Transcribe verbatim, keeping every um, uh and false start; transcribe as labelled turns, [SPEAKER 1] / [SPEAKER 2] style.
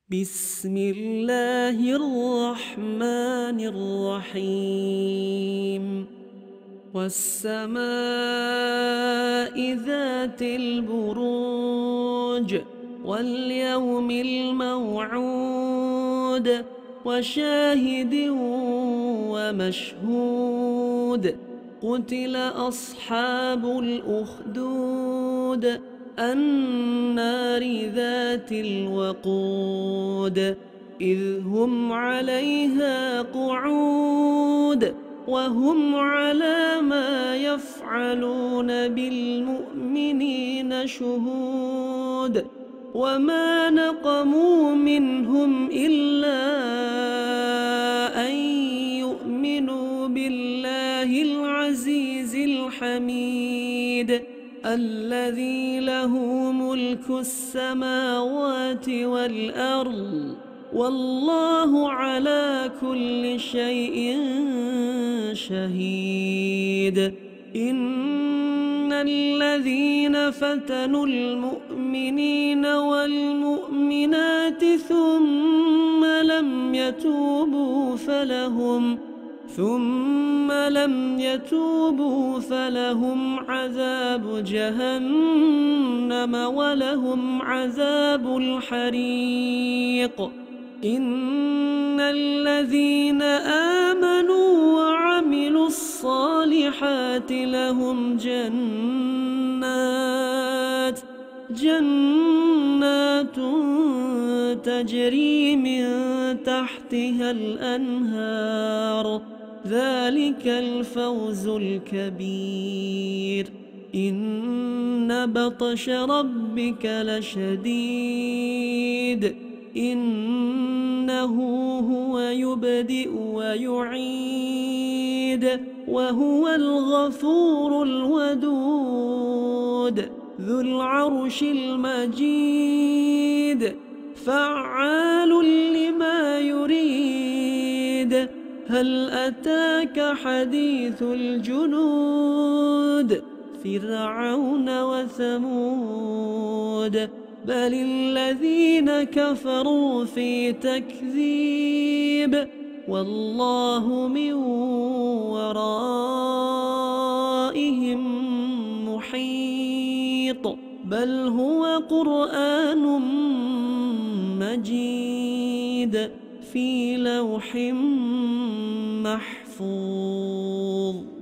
[SPEAKER 1] بسم الله الرحمن الرحيم والسماء ذات البروج واليوم الموعود وشاهد ومشهود قتل أصحاب الأخدود النار ذات الوقود إذ هم عليها قعود وهم على ما يفعلون بالمؤمنين شهود وما نقموا منهم إلا أن يؤمنوا بالله العزيز الحميد الذي له ملك السماوات والأرض والله على كل شيء شهيد إن الذين فتنوا المؤمنين والمؤمنات ثم لم يتوبوا فلهم ثم لم يتوبوا فلهم عذاب جهنم ولهم عذاب الحريق إن الذين آمنوا وعملوا الصالحات لهم جنات جنات تجري من تحتها الأنهار ذلك الفوز الكبير إن بطش ربك لشديد إنه هو يبدئ ويعيد وهو الغفور الودود ذو العرش المجيد فعال لما يريد هل أتاك حديث الجنود فرعون وثمود بل الذين كفروا في تكذيب والله من ورائهم محيط بل هو قرآن مجيد في لوح محفوظ.